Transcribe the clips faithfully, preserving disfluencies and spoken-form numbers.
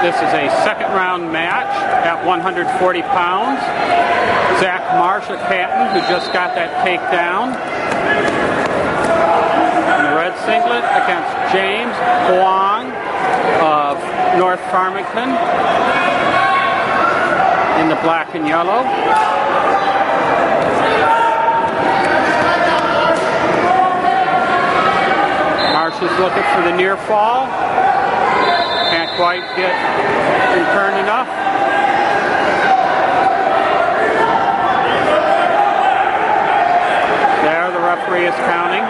This is a second round match at one hundred forty pounds. Marsh of Canton, who just got that takedown. In the red singlet against James Huang of North Farmington in the black and yellow. Marsh is looking for the near fall. Can't quite get in turn enough. There, the referee is counting.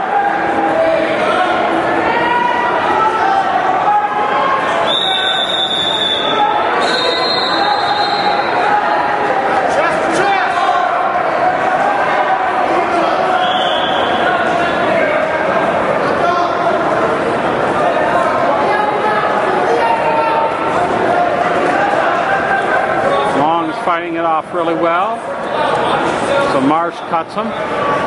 Fighting it off really well. So Marsh cuts him.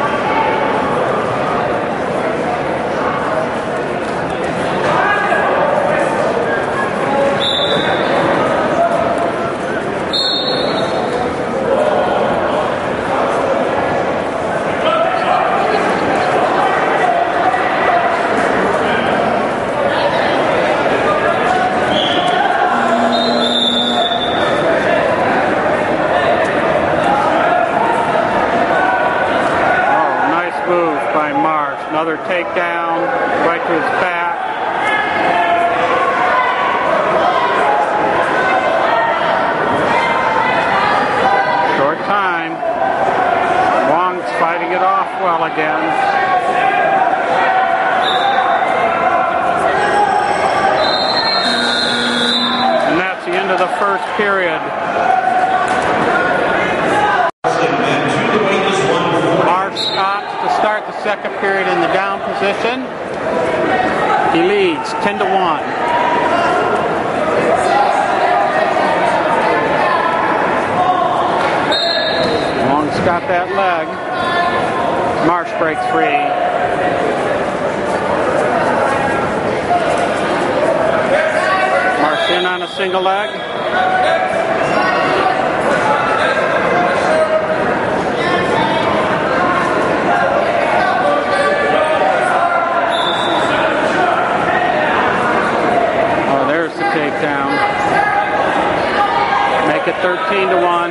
By Marsh. Another takedown right to his back. Short time. Huang's fighting it off well again. And that's the end of the first period. Start the second period in the down position. He leads ten to one. Huang's got that leg. Marsh breaks free. Marsh in on a single leg. Takedown. Make it thirteen to one.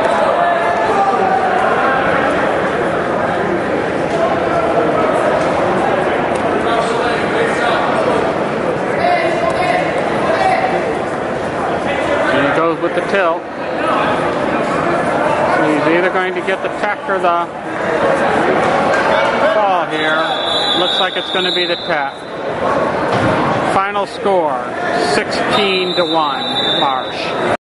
And he goes with the tilt. So he's either going to get the tech or the fall here. Looks like it's going to be the tech. Final score, sixteen to one, Marsh.